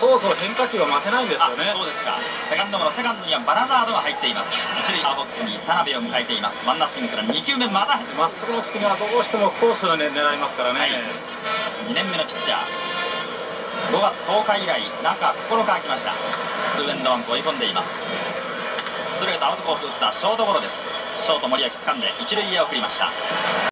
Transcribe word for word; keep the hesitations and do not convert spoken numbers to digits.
そうそう変化球は待てないんですよね。 そうですか。セカンドゴロ、セカンドにはバラザードが入っています。一塁ボックスに田辺を迎えています。ワンナッシングからに球目、またまっすぐの月にはどうしてもコースを、ね、狙いますからね、はい、 にねんめのピッチャー、ごがつとおか以来中ここのか空きました。ツーエンドワンと追い込んでいます。ストレートアウトコース打ったショートゴロです。ショート森脇掴んで一塁へ送りました。